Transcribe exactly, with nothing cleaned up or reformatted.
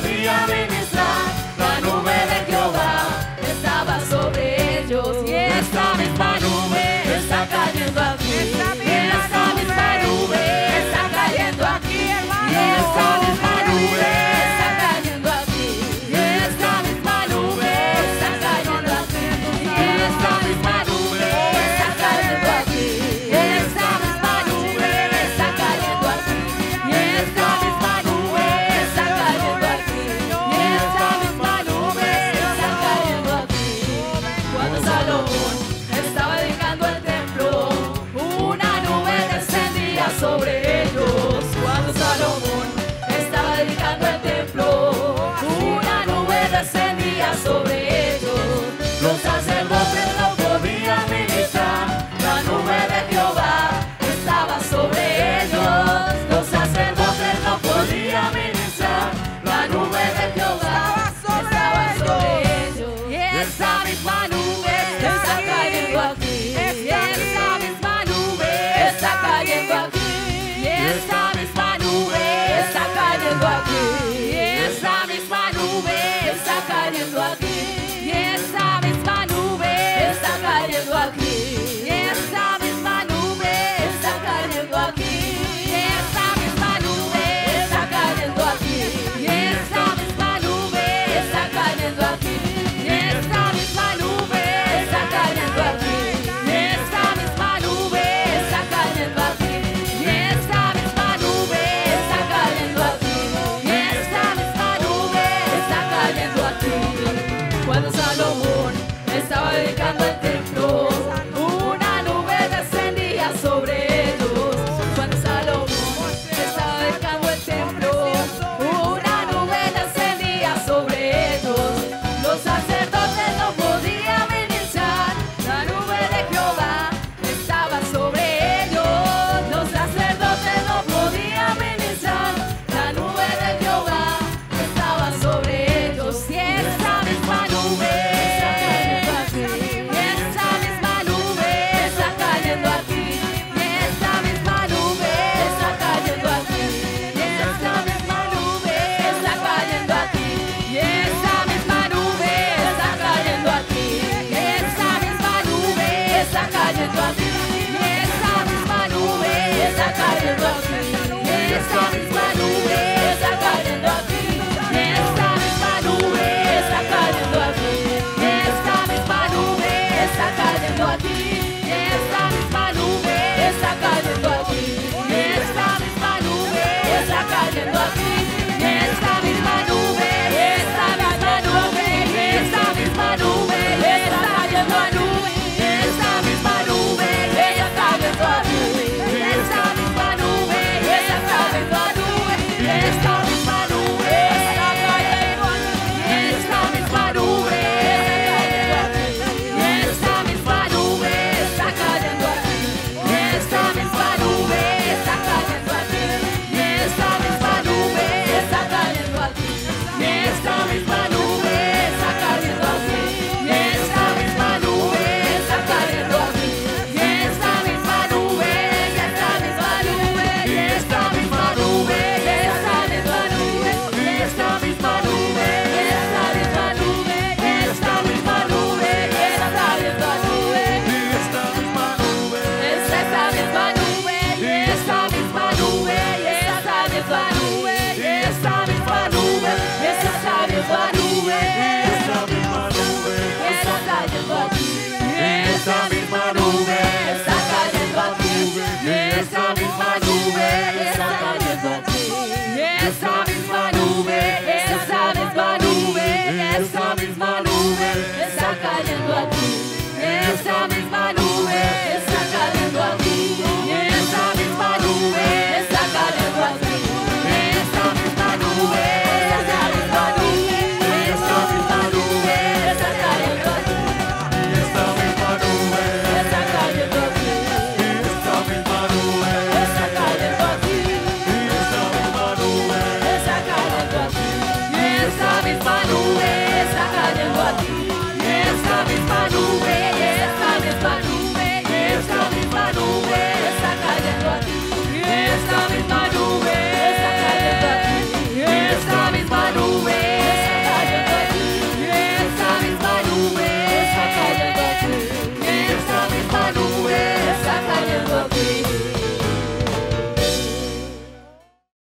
podía ministrar. La nube de Jehová estaba sobre ellos. Y esta misma nube está cayendo aquí. Esta misma nube está cayendo aquí, hermano. Y esta misma nube está cayendo aquí. Y esta misma nube está cayendo aquí. Y esta misma nube está cayendo aquí. Y esta misma nube está cayendo aquí. Y esta misma nube está cayendo aquí. Y esta misma nube está cayendo aquí. Cuando Salomón estaba dedicando el templo, una nube descendía sobre ellos. Cuando Salomón estaba dedicando el templo, una nube descendía sobre ellos. Los sacerdotes no podían ministrar. La nube de Jehová estaba sobre ellos. Los sacerdotes no podían ministrar. La nube de Jehová estaba sobre ellos. Y esa misma nube está cayendo aquí. Y esa misma nube está cayendo aquí. Y esa misma nube está cayendo aquí. Y esa misma nube está cayendo aquí. Y esa misma nube está cayendo aquí. Y esa misma nube está cayendo aquí. Y esa misma nube está cayendo aquí. Y esa misma nube está cayendo aquí. Y esa misma nube está cayendo aquí. Y esa misma nube está cayendo aquí. Y esa misma nube está cayendo aquí. Y esa misma nube está cayendo aquí. Cuando Salomón estaba dedicando el templo, una nube descendía sobre ellos. Cuando Salomón estaba dedicando el templo, una nube descendía sobre ellos. Los sacerdotes no podían ministrar. La nube de Jehová estaba sobre ellos. Los sacerdotes no podían ministrar. La nube de Jehová estaba sobre ellos. Y esa misma nube está cayendo aquí. Y esa misma nube está cayendo aquí. Y esa misma nube está cayendo aquí. Y esa misma nube está cayendo aquí. Y esa misma nube está cayendo aquí. Y esa misma nube está cayendo aquí. Y esa misma nube está cayendo aquí. Y esa misma nube está cayendo aquí. Y esta misma nube está cayendo aquí. Y esta misma nube está cayendo aquí. Y esta misma nube está cayendo aquí. Y esta misma nube está cayendo aquí. Y esta misma nube, esta misma nube, esta misma nube está cayendo aquí. Y esta misma nube está cayendo aquí. Y esta misma nube está cayendo aquí. Y esta misma nube está cayendo aquí. Y esta misma nube y esta misma nube está cayendo aquí. Y esta misma nube está cayendo aquí. Y esta misma nube está cayendo aquí. Y esta misma nube está cayendo aquí. Y esta misma nube está cayendo aquí. Y esta misma nube, y esta misma nube, y esta misma nube, y esta misma nube, y esta misma nube, y esta misma nube, y esta misma nube, y esta misma nube, y esta misma nube, es esta misma nube, y esta misma nube, y esta misma nube, y esta misma nube, y esta misma nube, esta misma nube, está cayendo aquí. Y esta misma nube está cayendo aquí. Y esta misma